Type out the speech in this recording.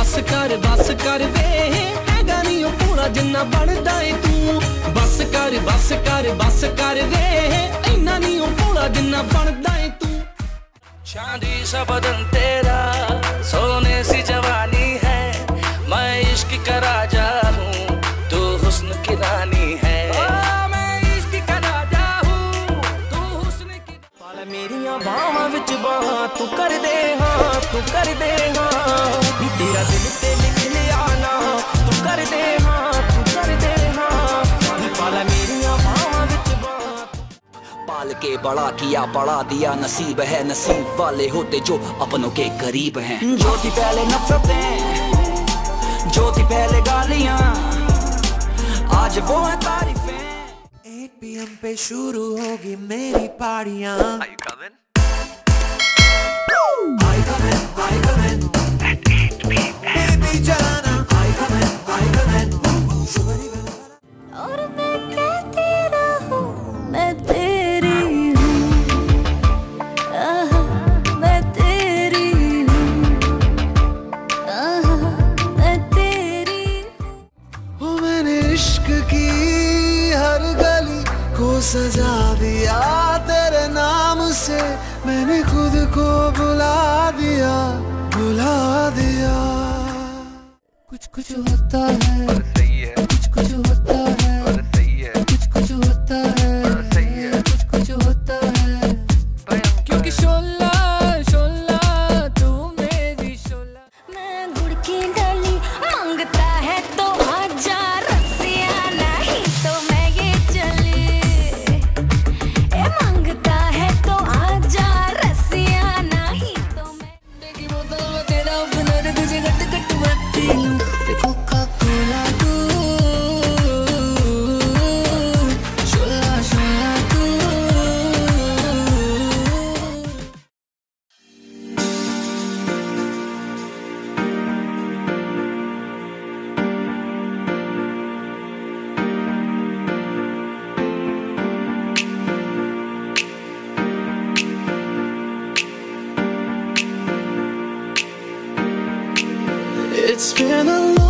कर वे हैगा नहीं पूरा जिन्ना बनदा है तू बस कर वे इन्ना नहीं पूरा जिन्ना बनदा है तू चांदी सा बदन तेरा सोने सी जवानी है मैं इश्क का राजा हूँ तू हुस्न की रानी है मैं इश्क का राजा हूँ तू हुस्न की पाला मेरियां बाहां विच बाहां तू कर दे हाँ तेरा दिल ते लिख लिया ना तू कर दे हाँ पाला मेरियां बाहां विच बाहां पाल के बड़ा किया बढ़ा दिया नसीब है नसीब वाले होते जो अपनों के करीब हैं जो थी पहले नफरतें जो थी पहले गालियां आज वो है तारीफें 8 PM पे शुरू होगी मेरी पार्टियां I come in at 8 PM baby जाना I come in और मैं कहती रहूं मैं तेरी हूँ मैं तेरी हूँ मैं तेरी ओ मैंने इश्क की हर गली को सजा दिया तेरे नाम से मैंने खुद को बुला दिया कुछ होता है कुछ होता है कुछ होता है कुछ होता है क्योंकि शोला तू मेरी शोला मैं गुड़ की डाली मांगता है तो आजा रसिया नहीं तो मैं ये चली मांगता है तो आजा रसिया नहीं तो मैं देखी बोतल में तेरा अपना तुझे गट मत लूं कोका कोला तू शोला तू It's been a